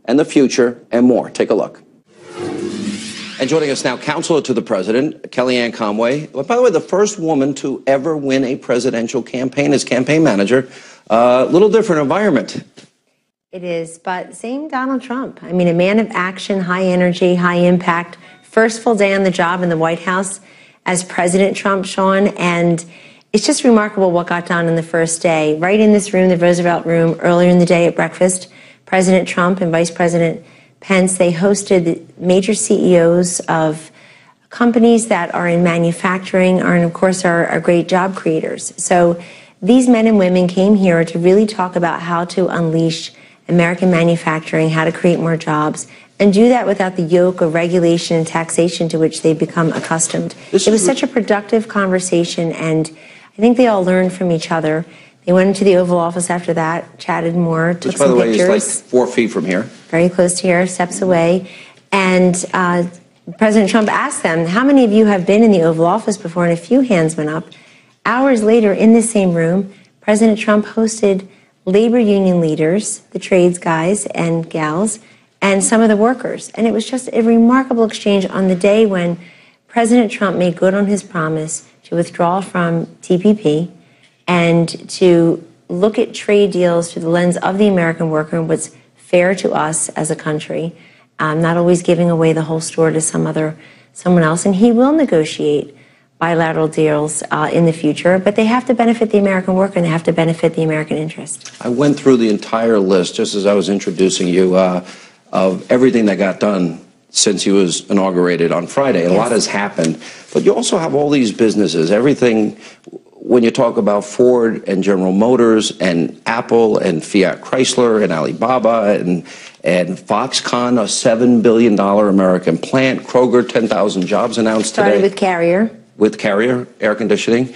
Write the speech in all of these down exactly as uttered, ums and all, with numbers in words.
and the future and more. Take a look. And joining us now, counselor to the president, Kellyanne Conway. By the way, the first woman to ever win a presidential campaign as campaign manager. A uh, little different environment. It is, but same Donald Trump. I mean, a man of action, high energy, high impact. First full day on the job in the White House as President Trump, Sean. And it's just remarkable what got done in the first day. Right in this room, the Roosevelt Room, earlier in the day at breakfast, President Trump and Vice President Pence, they hosted the major C E Os of companies that are in manufacturing are, and of course, are, are great job creators. So these men and women came here to really talk about how to unleash American manufacturing, how to create more jobs, and do that without the yoke of regulation and taxation to which they've become accustomed. This it was such a productive conversation, and I think they all learned from each other. They went into the Oval Office after that, chatted more, took Which, by some the way, pictures. is like four feet from here. Very close to here, steps away. And uh, President Trump asked them, how many of you have been in the Oval Office before? And a few hands went up. Hours later, in the same room, President Trump hosted labor union leaders, the trades guys and gals, and some of the workers. And it was just a remarkable exchange on the day when President Trump made good on his promise to withdraw from T P P and to look at trade deals through the lens of the American worker and what's fair to us as a country, um, not always giving away the whole store to some other, someone else. And he will negotiate bilateral deals uh, in the future, but they have to benefit the American worker and they have to benefit the American interest. I went through the entire list, just as I was introducing you, uh, of everything that got done since he was inaugurated on Friday. Yes. A lot has happened, but you also have all these businesses, everything. When you talk about Ford and General Motors and Apple and Fiat Chrysler and Alibaba and and Foxconn, a seven billion dollar American plant, Kroger, ten thousand jobs announced Started today. with Carrier. With Carrier, air conditioning.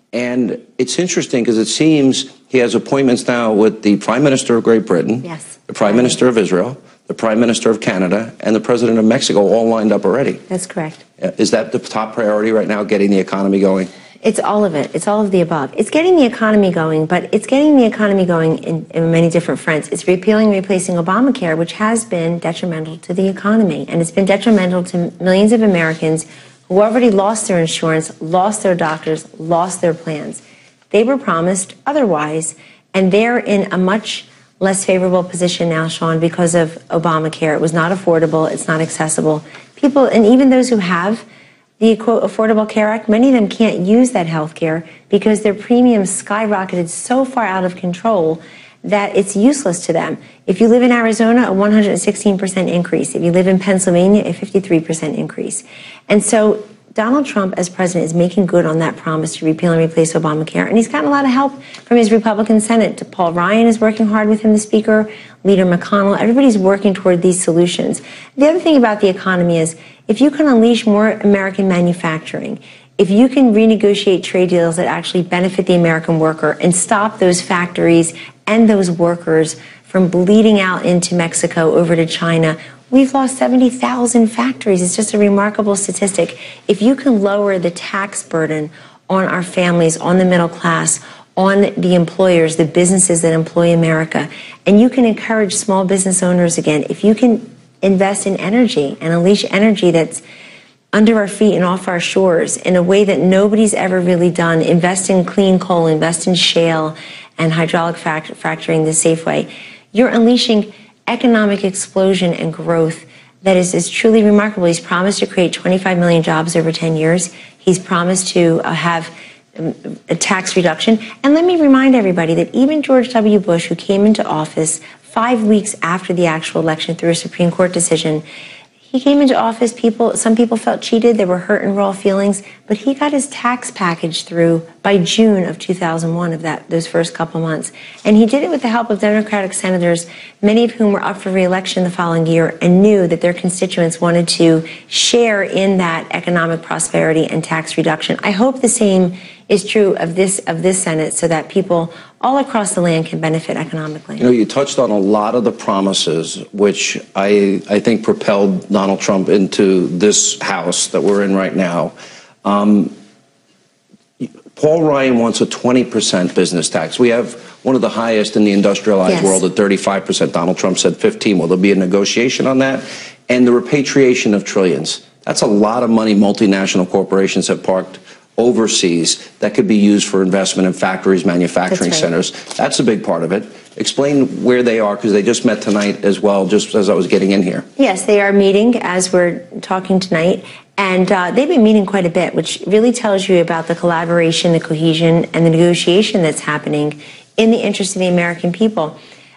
And it's interesting because it seems he has appointments now with the Prime Minister of Great Britain, yes, the Prime right. Minister of Israel, the Prime Minister of Canada, and the President of Mexico all lined up already. That's correct. Is that the top priority right now, getting the economy going? It's all of it. It's all of the above. It's getting the economy going, but it's getting the economy going in, in many different fronts. It's repealing and replacing Obamacare, which has been detrimental to the economy. And it's been detrimental to millions of Americans who already lost their insurance, lost their doctors, lost their plans. They were promised otherwise, and they're in a much less favorable position now, Sean, because of Obamacare. It was not affordable. It's not accessible. People, and even those who have the, quote, Affordable Care Act, many of them can't use that health care because their premiums skyrocketed so far out of control that it's useless to them. If you live in Arizona, a one hundred sixteen percent increase. If you live in Pennsylvania, a fifty-three percent increase. And so Donald Trump, as president, is making good on that promise to repeal and replace Obamacare. And he's gotten a lot of help from his Republican Senate. Paul Ryan is working hard with him, the Speaker, Leader McConnell. Everybody's working toward these solutions. The other thing about the economy is if you can unleash more American manufacturing, if you can renegotiate trade deals that actually benefit the American worker and stop those factories and those workers from bleeding out into Mexico over to China, we've lost seventy thousand factories. It's just a remarkable statistic. If you can lower the tax burden on our families, on the middle class, on the employers, the businesses that employ America, and you can encourage small business owners again, if you can invest in energy and unleash energy that's under our feet and off our shores in a way that nobody's ever really done, invest in clean coal, invest in shale and hydraulic frac- fracturing the safe way, you're unleashing economic explosion and growth that is, is truly remarkable. He's promised to create twenty-five million jobs over ten years. He's promised to uh, have um, a tax reduction. And let me remind everybody that even George W. Bush, who came into office five weeks after the actual election through a Supreme Court decision, he came into office, people, some people felt cheated, there were hurt and raw feelings, but he got his tax package through by June of two thousand one, of that those first couple months. And he did it with the help of Democratic senators, many of whom were up for re-election the following year and knew that their constituents wanted to share in that economic prosperity and tax reduction. I hope the same is true of this of this Senate so that people all across the land can benefit economically. You know, you touched on a lot of the promises, which I, I think propelled Donald Trump into this House that we're in right now. Um, Paul Ryan wants a twenty percent business tax. We have one of the highest in the industrialized Yes. world at thirty-five percent. Donald Trump said fifteen. Well, there'll be a negotiation on that. And the repatriation of trillions. That's a lot of money multinational corporations have parked overseas that could be used for investment in factories, manufacturing That's right. centers. That's a big part of it. Explain where they are, because they just met tonight as well, just as I was getting in here. Yes, they are meeting as we're talking tonight. And uh, they've been meeting quite a bit, which really tells you about the collaboration, the cohesion, and the negotiation that's happening in the interest of the American people.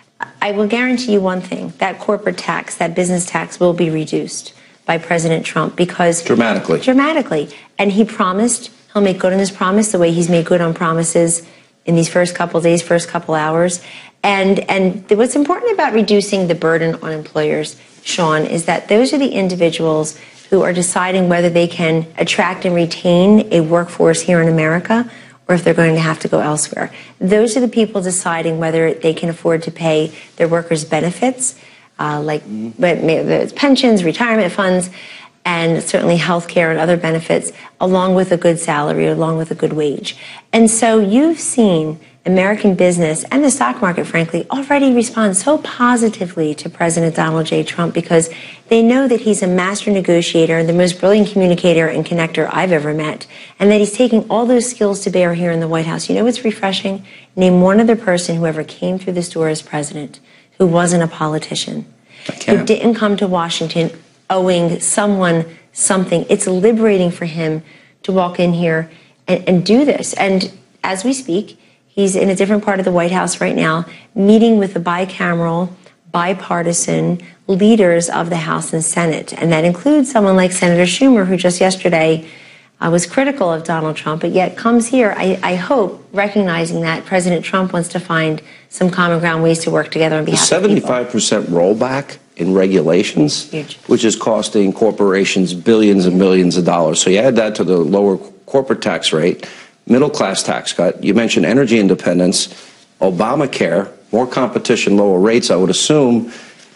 I will guarantee you one thing, that corporate tax, that business tax will be reduced by President Trump because... Dramatically. Dramatically. And he promised, he'll make good on his promise the way he's made good on promises in these first couple of days, first couple hours. And, and what's important about reducing the burden on employers, Sean, is that those are the individuals who are deciding whether they can attract and retain a workforce here in America or if they're going to have to go elsewhere. Those are the people deciding whether they can afford to pay their workers benefits, uh, like mm-hmm. pensions, retirement funds, and certainly health care and other benefits, along with a good salary, along with a good wage. And so you've seen American business and the stock market, frankly, already respond so positively to President Donald J. Trump because they know that he's a master negotiator and the most brilliant communicator and connector I've ever met, and that he's taking all those skills to bear here in the White House. You know what's refreshing? Name one other person who ever came through this door as president who wasn't a politician, who didn't come to Washington owing someone something. It's liberating for him to walk in here and, and do this. And as we speak, he's in a different part of the White House right now, meeting with the bicameral, bipartisan leaders of the House and Senate. And that includes someone like Senator Schumer, who just yesterday uh, was critical of Donald Trump, but yet comes here, I, I hope, recognizing that President Trump wants to find some common ground ways to work together on behalf the of people. seventy-five percent rollback in regulations, Huge. Which is costing corporations billions and billions of dollars. So you add that to the lower corporate tax rate, middle-class tax cut. You mentioned energy independence, Obamacare, more competition, lower rates, I would assume,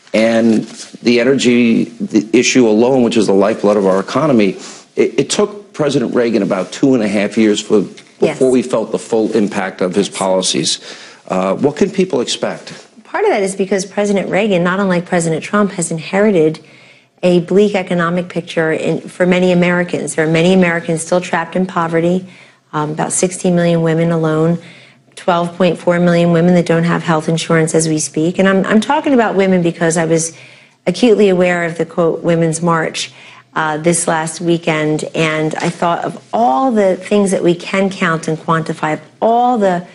and the energy the issue alone, which is the lifeblood of our economy. It, it took President Reagan about two and a half years for, before Yes. we felt the full impact of his policies. Uh, what can people expect? Part of that is because President Reagan, not unlike President Trump, has inherited a bleak economic picture in, for many Americans. There are many Americans still trapped in poverty, um, about sixteen million women alone, twelve point four million women that don't have health insurance as we speak. And I'm, I'm talking about women because I was acutely aware of the, quote, Women's March uh, this last weekend, and I thought of all the things that we can count and quantify, of all the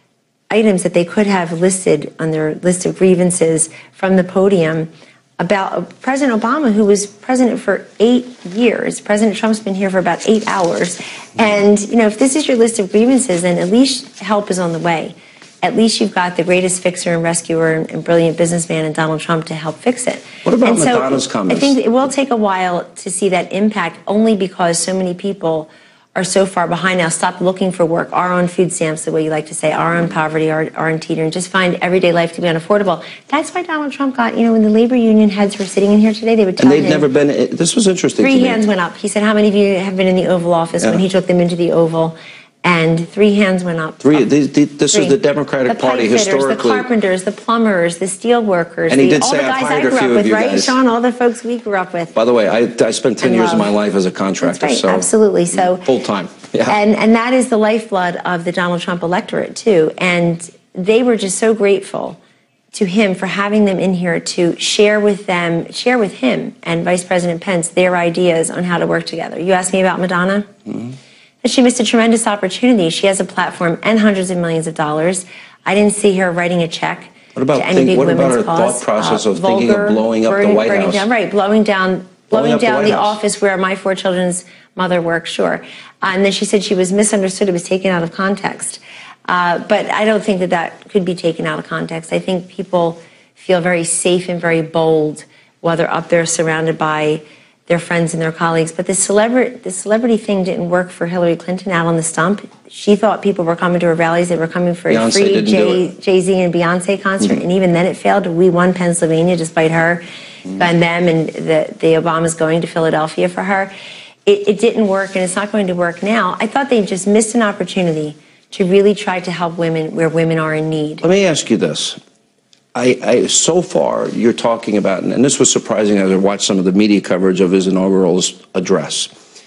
items that they could have listed on their list of grievances from the podium about President Obama, who was president for eight years. President Trump's been here for about eight hours. And, you know, if this is your list of grievances, then at least help is on the way. At least you've got the greatest fixer and rescuer and brilliant businessman in Donald Trump to help fix it. What about and so Madonna's comments? I think it will take a while to see that impact, only because so many people are so far behind now. Stop looking for work, are on food stamps, the way you like to say, are on poverty, are, are on teeter, and just find everyday life to be unaffordable. That's why Donald Trump got, you know, when the labor union heads were sitting in here today, they would tell And they've him, never been, this was interesting three to me. hands went up. He said, how many of you have been in the Oval Office? Yeah. When he took them into the Oval, and three hands went up. Three, these- these- this Three. is the Democratic the Party pipe fitters, historically. the carpenters, the plumbers, the steel workers, And he the, did all say, the "I've guys I hired a grew few up of with, you right, guys." Sean? All the folks we grew up with. By the way, I, I spent ten And years of love. my life as a contractor, That's right, so absolutely. So full time. Yeah. And and that is the lifeblood of the Donald Trump electorate too. And they were just so grateful to him for having them in here to share with them, share with him and Vice President Pence their ideas on how to work together. You asked me about Madonna. Mm-hmm. She missed a tremendous opportunity. She has a platform and hundreds of millions of dollars. I didn't see her writing a check What about to any think- big what about women's her cause. thought process Uh, of thinking of vulgar, blowing up the burning- White burning House? down- right, blowing down, blowing up the down White the House. office where my four children's mother worked, sure. Uh, and then she said she was misunderstood. It was taken out of context. Uh, but I don't think that that could be taken out of context. I think people feel very safe and very bold while they're up there surrounded by their friends and their colleagues. But the celebrity, the celebrity thing didn't work for Hillary Clinton out on the stump. She thought people were coming to her rallies. They were coming for Beyonce a free didn't do Jay, it. Jay-Z and Beyonce concert. Mm-hmm. And even then it failed. We won Pennsylvania despite her mm-hmm. and them and the, the Obamas going to Philadelphia for her. it, it didn't work and it's not going to work now. I thought they just missed an opportunity to really try to help women where women are in need. Let me ask you this. I, I, so far, you're talking about, and this was surprising as I watched some of the media coverage of his inaugural address,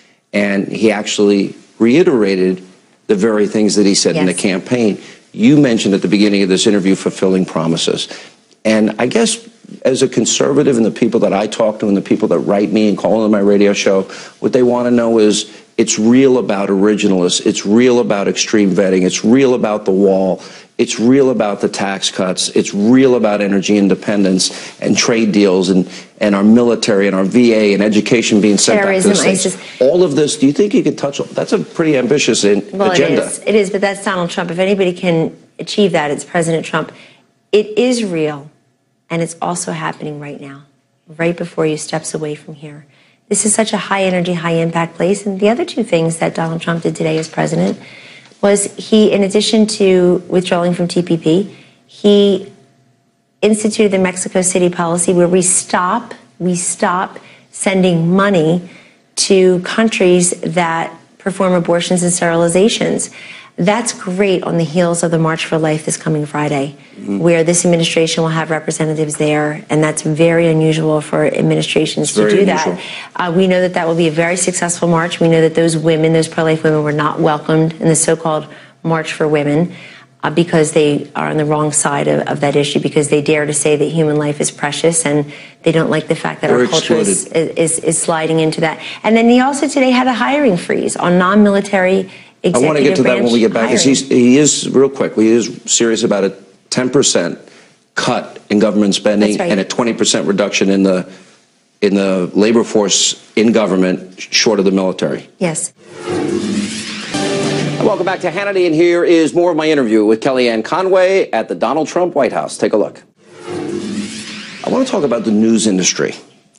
and he actually reiterated the very things that he said yes. in the campaign. You mentioned at the beginning of this interview fulfilling promises. And I guess as a conservative and the people that I talk to and the people that write me and call on my radio show, what they want to know is it's real about originalists. It's real about extreme vetting. It's real about the wall. It's real about the tax cuts. It's real about energy independence and trade deals and, and our military and our V A and education being sent Terrorism, back to the States. ISIS. All of this, do you think you could touch on? That's a pretty ambitious in, well, agenda. It is. It is, but that's Donald Trump. If anybody can achieve that, it's President Trump. It is real, and it's also happening right now, right before you steps away from here. This is such a high energy, high impact place. And the other two things that Donald Trump did today as president was he, in addition to withdrawing from T P P, he instituted the Mexico City policy where we stop, we stop sending money to countries that perform abortions and sterilizations. That's great on the heels of the March for Life this coming Friday, mm-hmm. where this administration will have representatives there, and that's very unusual for administrations it's to do unusual. that. Uh, we know that that will be a very successful march. We know that those women, those pro-life women, were not welcomed in the so-called March for Women uh, because they are on the wrong side of, of that issue, because they dare to say that human life is precious, and they don't like the fact that They're our culture is, is, is sliding into that. And then he also today had a hiring freeze on non-military I want to get to that when we get back. He's, he is, real quick, he is serious about a ten percent cut in government spending right. and a twenty percent reduction in the in the labor force in government, short of the military. Yes. Welcome back to Hannity, and here is more of my interview with Kellyanne Conway at the Donald Trump White House. Take a look. I want to talk about the news industry.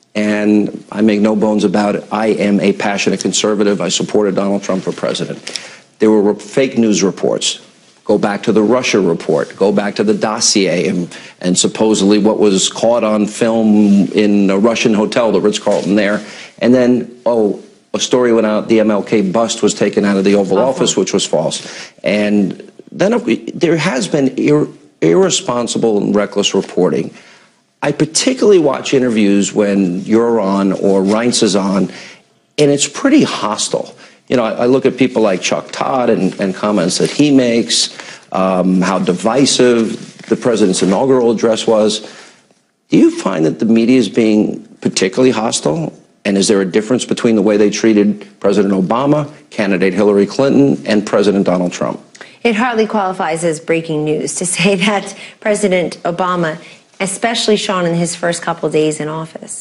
And I make no bones about it. I am a passionate conservative. I supported Donald Trump for president. There were fake news reports. Go back to the Russia report. Go back to the dossier and, and supposedly what was caught on film in a Russian hotel, the Ritz-Carlton there. And then, oh, a story went out, the M L K bust was taken out of the Oval Awful. Office, which was false. And then there has been ir irresponsible and reckless reporting. I particularly watch interviews when you're on or Reince is on, and it's pretty hostile. You know, I, I look at people like Chuck Todd and, and comments that he makes, um, how divisive the president's inaugural address was. Do you find that the media is being particularly hostile? And is there a difference between the way they treated President Obama, candidate Hillary Clinton, and President Donald Trump? It hardly qualifies as breaking news to say that President Obama, especially Sean in his first couple of days in office,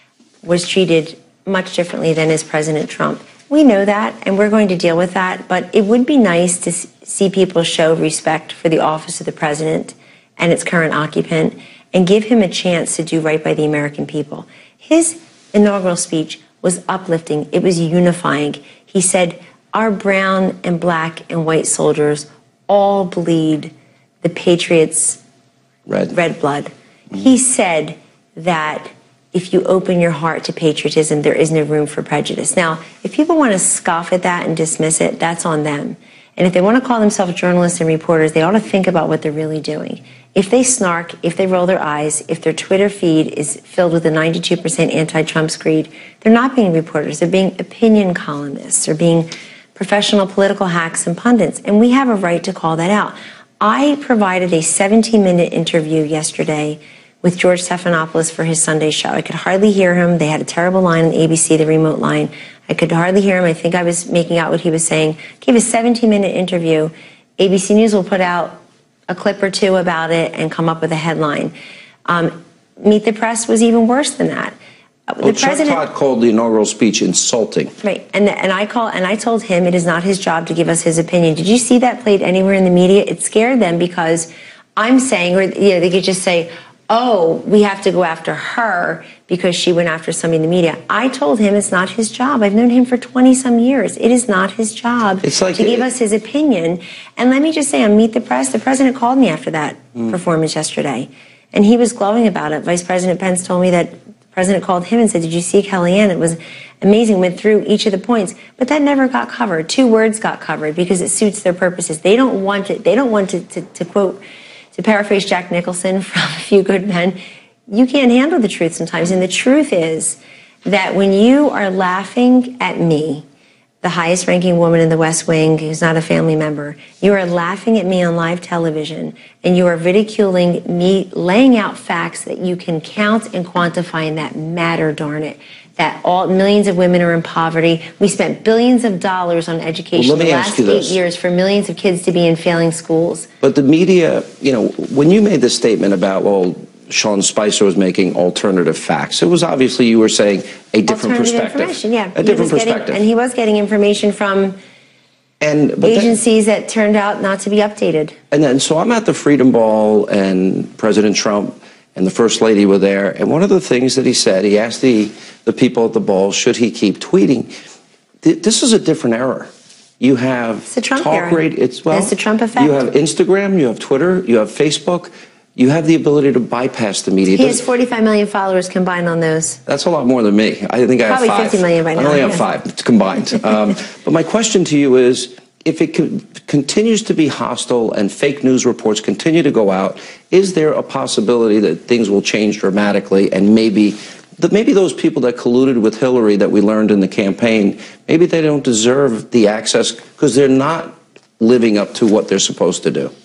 was treated much differently than as President Trump. We know that, and we're going to deal with that, but it would be nice to see people show respect for the office of the president and its current occupant and give him a chance to do right by the American people. His inaugural speech was uplifting. It was unifying. He said, our brown and black and white soldiers all bleed the Patriots' red, red blood. He said that if you open your heart to patriotism, there is no room for prejudice. Now, if people want to scoff at that and dismiss it, that's on them. And if they want to call themselves journalists and reporters, they ought to think about what they're really doing. If they snark, if they roll their eyes, if their Twitter feed is filled with a ninety-two percent anti-Trump screed, they're not being reporters. They're being opinion columnists. They're being professional political hacks and pundits. And we have a right to call that out. I provided a seventeen minute interview yesterday with George Stephanopoulos for his Sunday show. I could hardly hear him. They had a terrible line on A B C, the remote line. I could hardly hear him. I think I was making out what he was saying. Gave a seventeen minute interview. A B C News will put out a clip or two about it and come up with a headline. Um, Meet the Press was even worse than that. Well, Chuck Todd called the inaugural speech insulting. Right, and and I call and I told him it is not his job to give us his opinion. Did you see that played anywhere in the media? It scared them because I'm saying, or you know, they could just say, "Oh, we have to go after her because she went after somebody in the media." I told him it's not his job. I've known him for twenty some years. It is not his job it's like to it, give us his opinion. And let me just say, on Meet the Press, the president called me after that mm. performance yesterday, and he was glowing about it. Vice President Pence told me that president called him and said, did you see Kellyanne? It was amazing, went through each of the points, but that never got covered. Two words got covered because it suits their purposes. They don't want it. They don't want to, to, to quote, to paraphrase Jack Nicholson from A Few Good Men, you can't handle the truth sometimes. And the truth is that when you are laughing at me, the highest ranking woman in the West Wing who's not a family member, you are laughing at me on live television and you are ridiculing me, laying out facts that you can count and quantify and that matter, darn it. That all millions of women are in poverty. We spent billions of dollars on education well, the last eight years for millions of kids to be in failing schools. But the media, you know, when you made the statement about, well, Sean Spicer was making alternative facts, it was obviously you were saying a different perspective. Information, yeah. A different perspective. Getting, and he was getting information from and, agencies then, that turned out not to be updated. And then, so I'm at the Freedom Ball and President Trump and the First Lady were there, and one of the things that he said, he asked the, the people at the ball, should he keep tweeting? This is a different era. You have it's the Trump talk era. rate. It's well, it's the Trump effect. You have Instagram, you have Twitter, you have Facebook. You have the ability to bypass the media. He has forty-five million followers combined on those. That's a lot more than me. I think I Probably have five. fifty million by now. I only have yeah. five. It's combined. um, but my question to you is, if it co continues to be hostile and fake news reports continue to go out, is there a possibility that things will change dramatically and maybe that maybe those people that colluded with Hillary that we learned in the campaign, maybe they don't deserve the access because they're not living up to what they're supposed to do?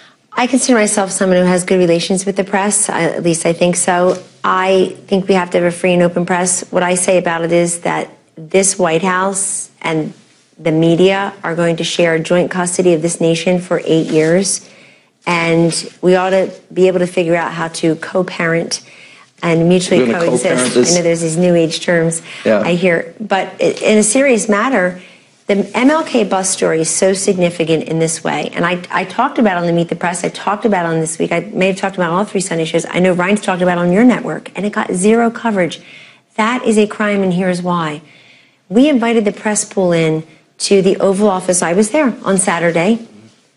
I consider myself someone who has good relations with the press. I, at least I think so. I think we have to have a free and open press. What I say about it is that this White House and the media are going to share joint custody of this nation for eight years. And we ought to be able to figure out how to co-parent and mutually coexist. I know there's these new age terms yeah. I hear. But in a serious matter, the M L K bus story is so significant in this way. And I, I talked about it on the Meet the Press. I talked about it on This Week. I may have talked about all three Sunday shows. I know Ryan's talked about it on your network, and it got zero coverage. That is a crime, and here's why. We invited the press pool in to the Oval Office. I was there on Saturday,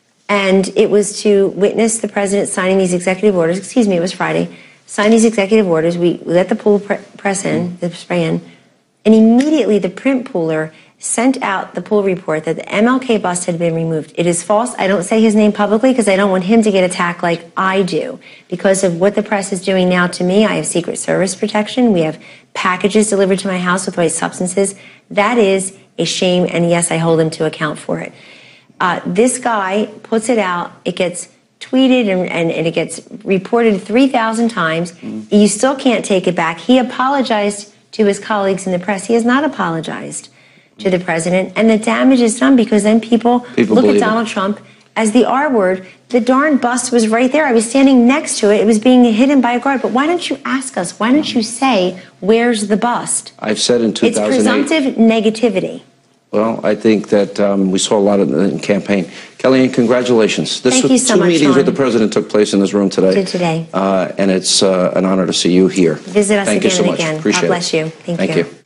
and it was to witness the president signing these executive orders. Excuse me, it was Friday. Sign these executive orders. We let the pool pre press in, the spray in, and immediately the print pooler sent out the pool report that the M L K bust had been removed. It is false. I don't say his name publicly because I don't want him to get attacked like I do. Because of what the press is doing now to me, I have Secret Service protection. We have packages delivered to my house with white substances. That is a shame, and yes, I hold him to account for it. Uh, this guy puts it out. It gets tweeted and, and, and it gets reported three thousand times. Mm. You still can't take it back. He apologized to his colleagues in the press. He has not apologized to the president, and the damage is done because then people, people look at Donald it. Trump as the R word. The darn bust was right there. I was standing next to it. It was being hidden by a guard. But why don't you ask us? Why don't you say, where's the bust? I've said in two thousand eight. It's presumptive negativity. Well, I think that um, we saw a lot of the in campaign. Kellyanne, congratulations. This Thank was you so two much, meetings Sean. with the president took place in this room today. Did today. Uh, and it's uh, an honor to see you here. Visit us Thank again you so and much. again. Appreciate God bless it. you. Thank, Thank you. you.